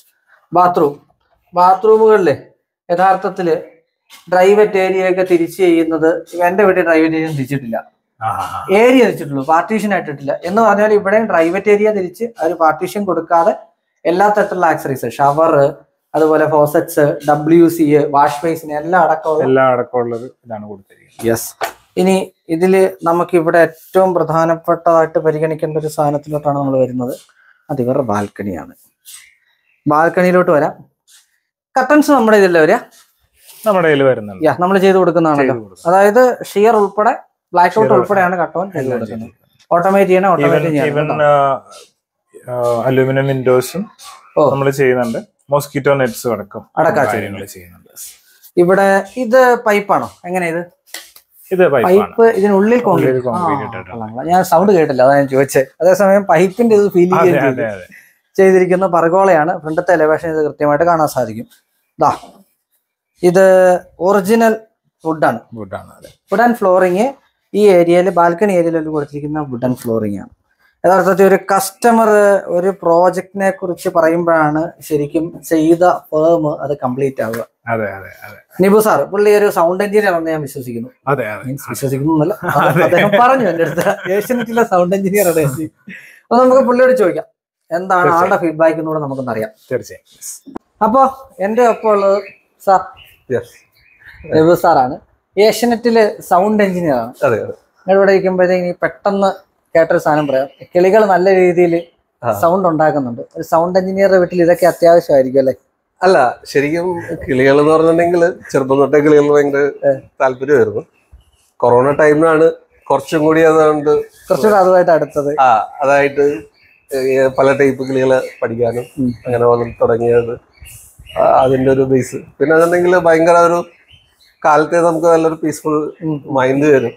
ബാത്റൂമുകളില് യഥാർത്ഥത്തില് ഡ്രൈവറ്റ് ഏരിയയൊക്കെ തിരിച്ച് ചെയ്യുന്നത് എന്റെ വീട്ടിൽ ഡ്രൈവറ്റ് ഏരിയ തിരിച്ചിട്ടില്ല, ഏരിയ തിരിച്ചിട്ടുള്ളൂ, പാർട്ടീഷൻ ആയിട്ടിട്ടില്ല. എന്ന് പറഞ്ഞാൽ ഇവിടെയും പ്രൈവറ്റ് ഏരിയ തിരിച്ച് ഒരു പാർട്ടീഷൻ കൊടുക്കാതെ എല്ലാ തരത്തിലുള്ള ആക്സറീസ്, ഷവർ, അതുപോലെ ഫോസറ്റ്സ്, WC, വാഷ് ബേസിൻ എല്ലാം അടക്കമുള്ളത് ഇതാണ് കൊടുത്തിരിക്കുന്നത്. യെസ്. ഇനി ഇതില് നമുക്ക് ഇവിടെ ഏറ്റവും പ്രധാനപ്പെട്ടതായിട്ട് പരിഗണിക്കേണ്ട ഒരു സാധനത്തിലോട്ടാണ് നമ്മൾ വരുന്നത്. അത് ഇവരുടെ ബാൽക്കണിയാണ്. ബാൽക്കണിയിലോട്ട് വരാം. കർട്ടൻസ് നമ്മുടെ ഇതിലല്ലേ വരിക? നമ്മുടെ കയ്യിൽ വരുന്നുണ്ട്. നമ്മൾ ചെയ്ത് കൊടുക്കുന്നതാണല്ലോ. അതായത് ഷിയർ ഉൾപ്പെടെ ബ്ലാക്ക് ഔട്ട് ഉൾപ്പെടെയാണ് കട്ടോൺ ചെയ്ത് കൊടുക്കുന്നത്. ഓട്ടോമേറ്റ് ചെയ്യണം. അലൂമിനിയം വിൻഡോസും നമ്മൾ ചെയ്യുന്നുണ്ട്. മോസ്കിറ്റോ നെറ്റ്സും അടക്കം ചെയ്യുന്നുണ്ട്. ഇവിടെ ഇത് പൈപ്പാണോ? എങ്ങനെ ഇത് പൈപ്പ് ഇതിനുള്ളിൽ ഞാൻ സൗണ്ട് കേട്ടില്ല, അതാ ഞാൻ ചോദിച്ചത്. അതേസമയം പൈപ്പിന്റെ ഇത് ഫീൽ ചെയ്തിരിക്കുന്ന പർഗോളയാണ്. ഫ്രണ്ടത്തെ എലവേഷൻ ഇത് കൃത്യമായിട്ട് കാണാൻ സാധിക്കും. ഇത് ഒറിജിനൽ വുഡാണ്. അതെ. വുഡൻ ഫ്ലോറിങ് ഈ ഏരിയയിൽ ബാൽക്കണി ഏരിയയിൽ കൊടുത്തിരിക്കുന്ന വുഡൻ ഫ്ലോറിംഗ് ആണ്. യഥാർത്ഥത്തിൽ ഒരു കസ്റ്റമർ ഒരു പ്രോജക്റ്റിനെ കുറിച്ച് പറയുമ്പോഴാണ് ശരിക്കും ചെയ്ത ഫേം അത് കംപ്ലീറ്റ് ആവുക. അതെ. നിബു സാർ പുള്ളി ഒരു സൗണ്ട് എഞ്ചിനീയർ ആണെന്ന് ഞാൻ വിശ്വസിക്കുന്നു. വിശ്വസിക്കുന്നു അദ്ദേഹം പറഞ്ഞു എന്റെ അടുത്ത് ഏഷ്യനെറ്റിലെ സൗണ്ട് എഞ്ചിനീയർ ആണ്. അപ്പൊ നമുക്ക് പുള്ളിയോട് ചോദിക്കാം എന്താണ് ആളുടെ ഫീഡ്ബാക്ക് എന്നൂടെ നമുക്കൊന്നറിയാം. തീർച്ചയായും. അപ്പൊ എന്റെ ഒപ്പം ഉള്ളത് സാർ നിബു സാറാണ്, ഏഷ്യനെറ്റില് സൗണ്ട് എഞ്ചിനീയർ ആണ്. ഇവിടെ ഇരിക്കുമ്പോഴത്തേക്ക് പെട്ടെന്ന് കേട്ടൊരു സാധനം പറയാം, കിളികൾ നല്ല രീതിയിൽ സൗണ്ട് ഉണ്ടാക്കുന്നുണ്ട്. ഒരു സൗണ്ട് എഞ്ചിനീയറുടെ വീട്ടിൽ ഇതൊക്കെ അത്യാവശ്യമായിരിക്കും അല്ലേ? അല്ല, ശരിക്കും കിളികൾ എന്ന് പറഞ്ഞിട്ടുണ്ടെങ്കിൽ ചെറുപ്പം തൊട്ടേ കിളികൾ ഭയങ്കര താല്പര്യമായിരുന്നു. കൊറോണ ടൈമിലാണ് കുറച്ചും കൂടി അതുകൊണ്ട് കുറച്ചുകൂടെ അതുമായിട്ട് അടുത്തത് അതായിട്ട് പല ടൈപ്പ് കിളികളെ പഠിക്കാനും അങ്ങനെ തുടങ്ങിയത് അതിന്റെ ഒരു ബേസ്. പിന്നെ അതുണ്ടെങ്കിൽ ഭയങ്കര ഒരു കാലത്തെ നമുക്ക് നല്ലൊരു പീസ്ഫുൾ മൈൻഡ് വരും,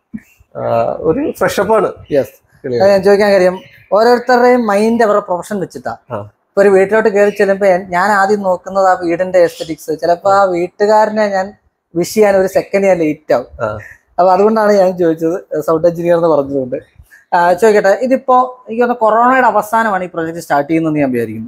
ഒരു ഫ്രഷപ്പാണ്. ഞാൻ ചോദിക്കാൻ കാര്യം ഓരോരുത്തരുടെയും മൈൻഡ് അവരുടെ പ്രൊഫഷൻ വെച്ചിട്ടാ. ഇപ്പൊ ഒരു വീട്ടിലോട്ട് കയറി ചെല്ലുമ്പോ ഞാൻ ആദ്യം നോക്കുന്നത് ആ വീടിന്റെ എസ്തെറ്റിക്സ്. ചിലപ്പോ ആ വീട്ടുകാരനെ ഞാൻ വിഷ് ചെയ്യാൻ ഒരു സെക്കൻഡ് ഞാൻ ലേറ്റ് ആവും. അപ്പൊ അതുകൊണ്ടാണ് ഞാൻ ചോദിച്ചത് സൗണ്ട് എഞ്ചിനീയർ എന്ന് പറഞ്ഞതുകൊണ്ട്. ചോദിക്കട്ടെ, ഇതിപ്പോ എനിക്ക് തോന്നുന്നു കൊറോണയുടെ അവസാനമാണ് ഈ പ്രൊജക്ട് സ്റ്റാർട്ട് ചെയ്യുന്നത് ഞാൻ വിചാരിക്കുന്നു.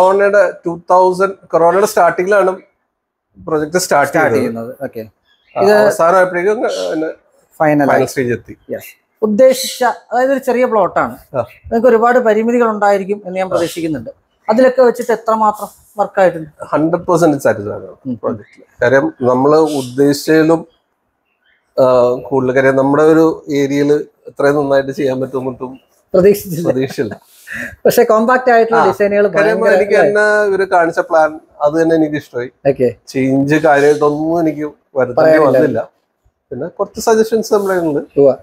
കൊറോണയുടെ സ്റ്റാർട്ടിങ്ങിലാണ് പ്രൊജക്ട് സ്റ്റാർട്ട് ചെയ്യുന്നത്. ഓക്കെ, ഇത് അവസാനമായപ്പോഴേക്കും ഫൈനൽ സ്റ്റേജ് എത്തി. ഉദ്ദേശിച്ച അതായത് ഒരു ചെറിയ പ്ലോട്ടാണ്, നിങ്ങൾക്ക് ഒരുപാട് പരിമിതികൾ ഉണ്ടായിരിക്കും എന്ന് ഞാൻ പ്രതീക്ഷിക്കുന്നുണ്ട്. അതിലൊക്കെ വെച്ചിട്ട് എത്രമാത്രം വർക്കായിട്ടുണ്ട്? 100% സാറ്റിസ്ഫൈഡ് പ്രോജക്റ്റിൽ. കാര്യം നമ്മള് ഉദ്ദേശിച്ചതിലും കൂടുതൽ, കാര്യം നമ്മുടെ ഒരു ഏരിയയിൽ ഇത്രയും നന്നായിട്ട് ചെയ്യാൻ പറ്റും പ്രതീക്ഷിച്ചില്ല. പക്ഷെ കോമ്പാക്ട് ആയിട്ടുള്ള ഡിസൈനുകൾ എനിക്ക് തന്നെ ഇവര് കാണിച്ച പ്ലാൻ അത് തന്നെ എനിക്ക് ഇഷ്ടമായി. ചേഞ്ച് കാര്യമായിട്ടൊന്നും എനിക്ക് വരുത്തേണ്ടി വന്നില്ല. പിന്നെ കുറച്ച് സജഷൻസ് നമ്മുടെ ഉണ്ട്.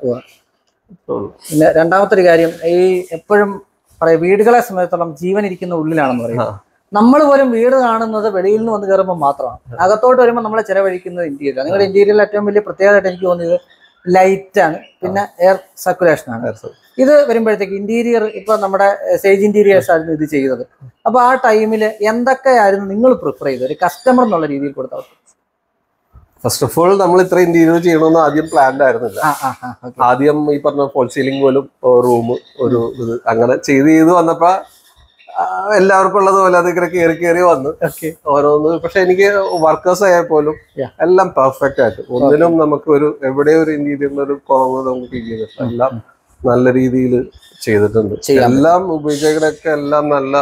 പിന്നെ രണ്ടാമത്തെ ഒരു കാര്യം, ഈ എപ്പോഴും പറയാം വീടുകളെ സംബന്ധിച്ചിടത്തോളം ജീവൻ ഇരിക്കുന്ന ഉള്ളിലാണെന്ന് പറയും. നമ്മൾ പോലും വീട് കാണുന്നത് വെളിയിൽ നിന്ന് വന്ന് കയറുമ്പോൾ മാത്രമാണ്. അകത്തോട്ട് വരുമ്പോൾ നമ്മളെ ചിലവഴിക്കുന്നത് ഇന്റീരിയർ. നിങ്ങളുടെ ഇന്റീരിയറിൽ ഏറ്റവും വലിയ പ്രത്യേകതയായിട്ട് എനിക്ക് തോന്നിയത് ലൈറ്റ് ആണ്, പിന്നെ എയർ സർക്കുലേഷൻ ആണ്. ഇത് വരുമ്പോഴത്തേക്ക് ഇന്റീരിയർ ഇപ്പൊ നമ്മുടെ സേജ് ഇന്റീരിയേഴ്സ് ആയിരുന്നു ഇത് ചെയ്തത്. അപ്പൊ ആ ടൈമിൽ എന്തൊക്കെയായിരുന്നു നിങ്ങൾ പ്രിഫർ ചെയ്തത് ഒരു കസ്റ്റമർ എന്നുള്ള രീതിയിൽ കൊടുത്ത? ഫസ്റ്റ് ഓഫ് ഓൾ നമ്മൾ ഇത്ര ഇന്റീരിയർ ചെയ്യണമെന്ന് ആദ്യം പ്ലാൻഡ് ആയിരുന്നില്ല. ആദ്യം ഈ പറഞ്ഞ ഫോൾ സീലിംഗ് പോലും റൂം ഒരു ഇത് അങ്ങനെ ചെയ്ത് വന്നപ്പോ എല്ലാവർക്കും ഉള്ളതുപോലെ അതിങ്ങനെ കയറി വന്നു ഓരോന്ന്. പക്ഷെ എനിക്ക് വർക്കേഴ്സ് ആയാൽ പോലും എല്ലാം പെർഫെക്റ്റ് ആയിട്ട് ഒന്നിനും നമുക്ക് ഒരു എവിടെ ഒരു ഇന്റീരിയറിനൊരു കുറവ് നമുക്ക് ഫീൽ ചെയ്തിട്ടില്ല. എല്ലാം നല്ല രീതിയിൽ ചെയ്തിട്ടുണ്ട്. എല്ലാം ഉപയോഗിച്ചൊക്കെ എല്ലാം നല്ല.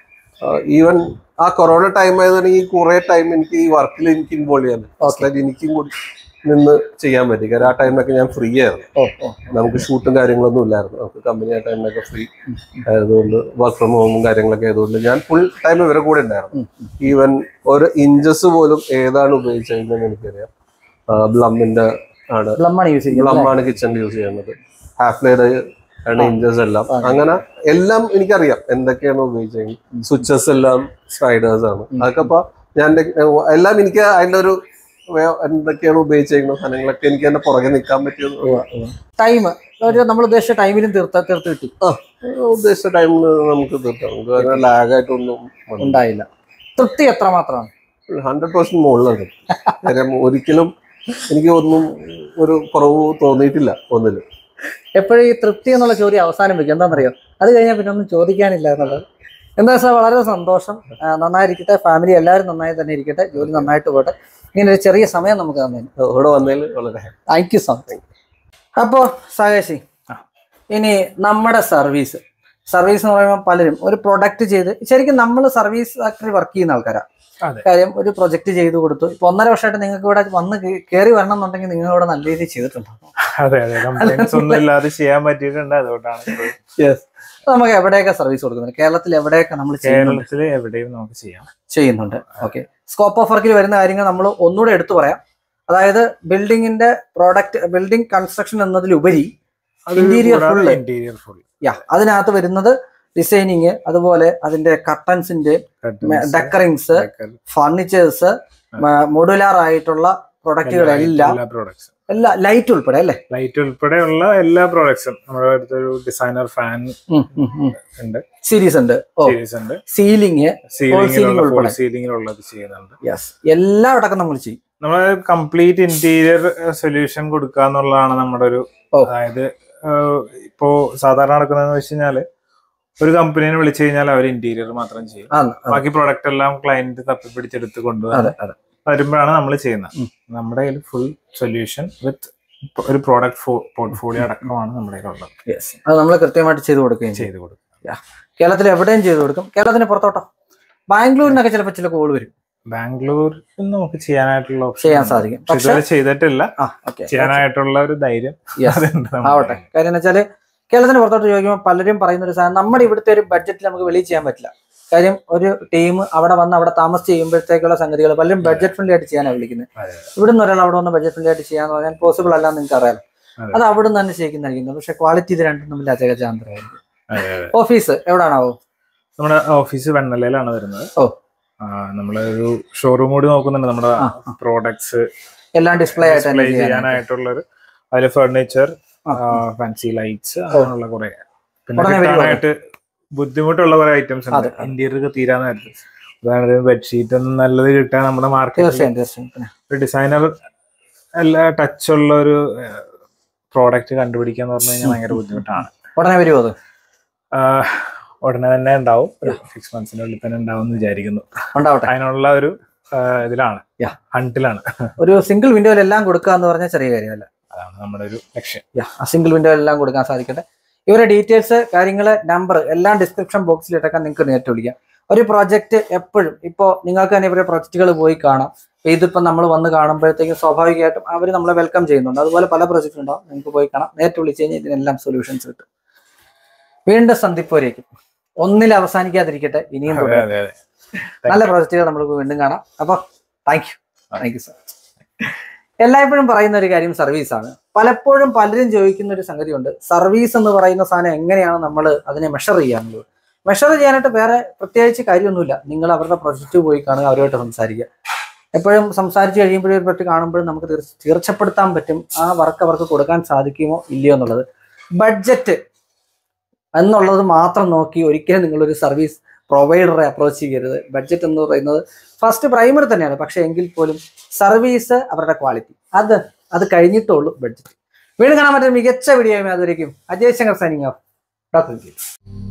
ഈവൻ ആ കൊറോണ ടൈം ആയതുകൊണ്ട് കുറെ ടൈം എനിക്ക് ഈ വർക്കിൽ എനിക്ക് ഇൻവോൾവ് ചെയ്യാൻ എനിക്കും കൂടി നിന്ന് ചെയ്യാൻ പറ്റി. കാരണം ആ ടൈമിലൊക്കെ ഞാൻ ഫ്രീ ആയിരുന്നു. നമുക്ക് ഷൂട്ടും കാര്യങ്ങളൊന്നും ഇല്ലായിരുന്നു. നമുക്ക് കമ്പനി ആ ടൈമിലൊക്കെ ഫ്രീ ആയതുകൊണ്ട് വർക്ക് ഫ്രം ഹോമും കാര്യങ്ങളൊക്കെ ആയതുകൊണ്ട് ഞാൻ ഫുൾ ടൈം ഇവരെ കൂടെ ഉണ്ടായിരുന്നു. ഈവൻ ഒരു ഇഞ്ചസ് പോലും ഏതാണ് ഉപയോഗിച്ചതെന്ന് എനിക്കറിയാം. ബ്ലമ്മിന്റെ ആണ്, ബ്ലമ്മാണ് കിച്ചണിൽ യൂസ് ചെയ്യുന്നത്. ഹാഫ്ലൈഡ് ആണ് ഇഞ്ചസ് എല്ലാം. അങ്ങനെ എല്ലാം എനിക്കറിയാം എന്തൊക്കെയാണ് ഉപയോഗിച്ചത്. സ്വിച്ചസ് എല്ലാം സ്ലൈഡേഴ്സ് ആണ്. അതൊക്കെ ഇപ്പൊ ഞാൻ എല്ലാം എനിക്ക് അതിൻ്റെ ഒരു എന്തൊക്കെയാണ് ഉപയോഗിച്ചിരിക്കുന്ന സാധനങ്ങളൊക്കെ എനിക്ക് തന്നെ പുറകെ നിൽക്കാൻ പറ്റിയത്. ടൈം നമ്മൾ ഉദ്ദേശിച്ച ടൈമിലും തീർത്ത് കിട്ടി. ഉദ്ദേശിച്ച ടൈമിൽ നമുക്ക് തീർത്താം. നമുക്ക് ലാഗായിട്ടൊന്നും ഉണ്ടായില്ല. തൃപ്തി എത്ര മാത്രമാണ്? 100% മുകളിലാണ്. കാര്യം ഒരിക്കലും എനിക്ക് ഒന്നും ഒരു കുറവ് തോന്നിയിട്ടില്ല ഒന്നിലും. എപ്പോഴും ഈ തൃപ്തി എന്നുള്ള ചോദ്യം അവസാനം വെക്കും. എന്താണെന്നറിയോ, അത് കഴിഞ്ഞാൽ പിന്നെ ഒന്നും ചോദിക്കാനില്ല എന്നുള്ളത്. എന്താ വെച്ചാൽ വളരെ സന്തോഷം. നന്നായിരിക്കട്ടെ, ഫാമിലി എല്ലാവരും നന്നായി തന്നെ ഇരിക്കട്ടെ, ജോലി നന്നായിട്ട് പോട്ടെ. ഇങ്ങനെ ഒരു ചെറിയ സമയം നമുക്ക് തന്നേന് ഇവിടെ വന്നതിൽ വളരെ താങ്ക് യു സോ മച്ച്. അപ്പോൾ സാകേഷി, ഇനി നമ്മുടെ സർവീസ് എന്ന് പറയുമ്പോൾ പലരും ഒരു പ്രൊഡക്റ്റ് ചെയ്ത്, ശരിക്കും നമ്മൾ സർവീസ് ഫാക്ടറി വർക്ക് ചെയ്യുന്ന ആൾക്കാരാണ്. കാര്യം ഒരു പ്രൊജക്ട് ചെയ്ത് കൊടുത്തു. ഇപ്പൊ 1.5 വർഷമായിട്ട് നിങ്ങൾക്ക് ഇവിടെ വന്ന് കയറി വരണം എന്നുണ്ടെങ്കിൽ നിങ്ങൾ ഇവിടെ നല്ല രീതിയിൽ ചെയ്തിട്ടുണ്ടാവും. ചെയ്യാൻ പറ്റിയിട്ടുണ്ട്. അതുകൊണ്ടാണ് നമുക്ക് എവിടെയൊക്കെ സർവീസ് കൊടുക്കുന്നുണ്ട്? കേരളത്തിൽ എവിടെയൊക്കെ നമ്മൾ എവിടെയും നമുക്ക് ചെയ്യുന്നുണ്ട്. ഓക്കെ, സ്കോപ്പ് ഓഫ് വർക്കിൽ വരുന്ന കാര്യങ്ങൾ നമ്മൾ ഒന്നുകൂടെ എടുത്തു പറയാം. അതായത് ബിൽഡിങ്ങിന്റെ പ്രോഡക്റ്റ്, ബിൽഡിംഗ് കൺസ്ട്രക്ഷൻ എന്നതിലുപരി ഇന്റീരിയർ ഫുൾ. അതിനകത്ത് വരുന്നത് ഡിസൈനിങ്, അതുപോലെ അതിന്റെ കർട്ടൻസിന്റെ ഡെക്കറിങ്സ്, ഫർണിച്ചേഴ്സ്, മോഡുലാർ ആയിട്ടുള്ള പ്രൊഡക്റ്റുകളെല്ലാം, എല്ലാ ലൈറ്റ് ഉൾപ്പെടെ അല്ലേ? ലൈറ്റ് ഉൾപ്പെടെയുള്ള എല്ലാ പ്രോഡക്ട്സും നമ്മുടെ അടുത്തൊരു ഡിസൈനർ ഫാൻ ഉണ്ട്, സീരീസ് ഉണ്ട്, സീലിംഗ് സീലിംഗിലുള്ളത് ചെയ്യുന്നുണ്ട്. യെസ്, എല്ലായിടക്കും നമ്മൾ ചെയ്യും. നമ്മൾ കംപ്ലീറ്റ് ഇന്റീരിയർ സൊല്യൂഷൻ കൊടുക്കുക എന്നുള്ളതാണ് നമ്മുടെ ഒരു, അതായത് ഇപ്പോ സാധാരണ നടക്കുന്നതെന്ന് വെച്ച് കഴിഞ്ഞാല് ഒരു കമ്പനിനെ വിളിച്ചു കഴിഞ്ഞാൽ അവർ ഇന്റീരിയർ മാത്രം ചെയ്യും, ബാക്കി പ്രൊഡക്റ്റ് എല്ലാം ക്ലയന്റ് തപ്പിപ്പിടിച്ചെടുത്ത് കൊണ്ടുവന്ന് വരുമ്പോഴാണ് നമ്മൾ ചെയ്യുന്നത്. നമ്മുടെ കയ്യിൽ ഫുൾ സൊല്യൂഷൻ വിത്ത് ഒരു പ്രോഡക്റ്റ് പോർട്ട്ഫോളിയോ അടക്കമാണ് നമ്മുടെ കയ്യിലുള്ളത്. അത് നമ്മൾ കൃത്യമായിട്ട് ചെയ്ത് കൊടുക്കുകയും ചെയ്ത് കൊടുക്കും. കേരളത്തിൽ എവിടെയും ചെയ്ത് കൊടുക്കും. കേരളത്തിന് പുറത്തോട്ടോ, ബാംഗ്ലൂരിനൊക്കെ ചിലപ്പോൾ ചില കോൾ വരും. ബാംഗ്ലൂരിൽ നമുക്ക് ചെയ്യാനായിട്ടുള്ള ചെയ്യാൻ സാധിക്കും, പക്ഷേ ചെയ്തിട്ടില്ല. ചെയ്യാനായിട്ടുള്ള ഒരു ധൈര്യം ആവട്ടെ. കാര്യം എന്ന് വെച്ചാല് കേരളത്തിന് പുറത്തോട്ട് ചോദിക്കുമ്പോൾ പലരും പറയുന്ന ഒരു സാധനം, നമ്മുടെ ഇവിടുത്തെ ഒരു ബഡ്ജറ്റിൽ നമുക്ക് വെളിയിൽ ചെയ്യാൻ പറ്റില്ല. കാര്യം ഒരു ടീം അവിടെ വന്ന് അവിടെ താമസിച്ച് ചെയ്യുമ്പോഴത്തേക്കുള്ള സംഗതികൾ പലരും ബഡ്ജറ്റ് ഫ്രണ്ട്ലി ആയിട്ട് ചെയ്യാനാണ് വിളിക്കുന്നത്. ഇവിടുന്ന് ഒരാൾ അവിടെ വന്ന് ബഡ്ജറ്റ് ഫ്രണ്ട്ലി ആയിട്ട് ചെയ്യാന്ന് പറഞ്ഞാൽ പോസിബിൾ അല്ല, നിങ്ങൾക്ക് അറിയാം. അത് അവിടെ നിന്ന് തന്നെ ചെയ്യുന്നതായിരിക്കും. പക്ഷെ ക്വാളിറ്റി ഇത് രണ്ടും തമ്മിൽ അജഗജാന്തരമായിരിക്കും. ഓഫീസ് എവിടാണാവോ? നമ്മുടെ ഓഫീസ് വെണ്ണലയിലാണ് വരുന്നത്. നമ്മളൊരു ഷോറൂം കൂടി നോക്കുന്നുണ്ട്. നമ്മുടെ പ്രോഡക്ട്സ് എല്ലാം ഡിസ്പ്ലേ ചെയ്യാനായിട്ടുള്ളൊരു, അതിൽ ഫർണിച്ചർ, ഫാൻസി ലൈറ്റ്സ്, അങ്ങനെയുള്ള കുറെ, പിന്നെ ബുദ്ധിമുട്ടുള്ള കുറെ ഐറ്റംസ് ഉണ്ട്. ഇന്റീരിയർ തീരാനായിട്ട് അതായത് ബെഡ്ഷീറ്റ് ഒന്നും നല്ലത് കിട്ടാൻ നമ്മുടെ മാർക്കറ്റിൽ ഡിസൈനർ എല്ലാ ടച്ച് ഉള്ള ഒരു പ്രോഡക്റ്റ് കണ്ടുപിടിക്കുക എന്ന് പറഞ്ഞു കഴിഞ്ഞാൽ ഭയങ്കര ബുദ്ധിമുട്ടാണ്. ഉടനെ വരുമോ? അത് ഉടനെ തന്നെ ഉണ്ടാവും, 6 months തന്നെ ഉണ്ടാവും എന്ന് വിചാരിക്കുന്നു. അതിനുള്ള ഒരു ഇതിലാണ്, ഹണ്ടിലാണ്. ഒരു സിംഗിൾ വിൻഡോയിൽ എല്ലാം കൊടുക്കുക എന്ന് പറഞ്ഞാൽ ചെറിയ കാര്യമല്ല. അതാണ് നമ്മുടെ ഒരു ലക്ഷ്യം. സിംഗിൾ വിൻഡോയിൽ എല്ലാം കൊടുക്കാൻ സാധിക്കട്ടെ. ഇവരുടെ ഡീറ്റെയിൽസ്, കാര്യങ്ങൾ, നമ്പർ എല്ലാം ഡിസ്ക്രിപ്ഷൻ ബോക്സിൽ ഇട്ടൊക്കെ നിങ്ങൾക്ക് നേരിട്ട് വിളിക്കാം. ഒരു പ്രോജക്റ്റ് എപ്പോഴും ഇപ്പോൾ നിങ്ങൾക്ക് തന്നെ ഇവരുടെ പ്രൊജക്റ്റുകൾ പോയി കാണാം. ഇതിപ്പോൾ നമ്മൾ വന്ന് കാണുമ്പോഴത്തേക്കും സ്വാഭാവികമായിട്ടും അവർ നമ്മളെ വെൽക്കം ചെയ്യുന്നുണ്ട്. അതുപോലെ പല പ്രൊജക്റ്റ് ഉണ്ടാവും, നിങ്ങൾക്ക് പോയി കാണാം. നേരിട്ട് വിളിച്ചു കഴിഞ്ഞാൽ ഇതിനെല്ലാം സൊല്യൂഷൻസ് കിട്ടും. വീണ്ടും സന്ധിപ്പോരേക്കും ഒന്നിൽ അവസാനിക്കാതിരിക്കട്ടെ, ഇനിയും നല്ല പ്രോജക്റ്റുകൾ നമുക്ക് വീണ്ടും കാണാം. അപ്പോൾ താങ്ക് യു സർ. എല്ലായ്പ്പോഴും പറയുന്ന ഒരു കാര്യം സർവീസാണ്. പലപ്പോഴും പലരും ചോദിക്കുന്ന ഒരു സംഗതിയുണ്ട്, സർവീസ് എന്ന് പറയുന്ന സാധനം എങ്ങനെയാണ് നമ്മൾ അതിനെ മെഷർ ചെയ്യാനുള്ളത്? മെഷർ ചെയ്യാനായിട്ട് വേറെ പ്രത്യേകിച്ച് കാര്യമൊന്നുമില്ല. നിങ്ങൾ അവരുടെ പ്രൊജക്റ്റ് പോയി കാണുക, അവരുമായിട്ട് സംസാരിക്കുക. എപ്പോഴും സംസാരിച്ച് കഴിയുമ്പോഴും ഒരു പ്രൊജക്റ്റ് കാണുമ്പോഴും നമുക്ക് തീർച്ചപ്പെടുത്താൻ പറ്റും ആ വർക്ക് അവർക്ക് കൊടുക്കാൻ സാധിക്കുമോ ഇല്ലയോ എന്നുള്ളത്. ബഡ്ജറ്റ് എന്നുള്ളത് മാത്രം നോക്കി ഒരിക്കലും നിങ്ങളൊരു സർവീസ് പ്രൊവൈഡറെ അപ്രോച്ച് ചെയ്യരുത്. ബഡ്ജറ്റ് എന്ന് പറയുന്നത് ഫസ്റ്റ് പ്രൈമറി തന്നെയാണ്, പക്ഷെ എങ്കിൽ പോലും സർവീസ്, അവരുടെ ക്വാളിറ്റി, അത് കഴിഞ്ഞിട്ടുള്ളൂ ബഡ്ജറ്റ്. വീണ്ടും കാണാൻ പറ്റുന്ന മികച്ച വീഡിയോ അതുവരേക്കും Ajay Shankar signing off. Doctor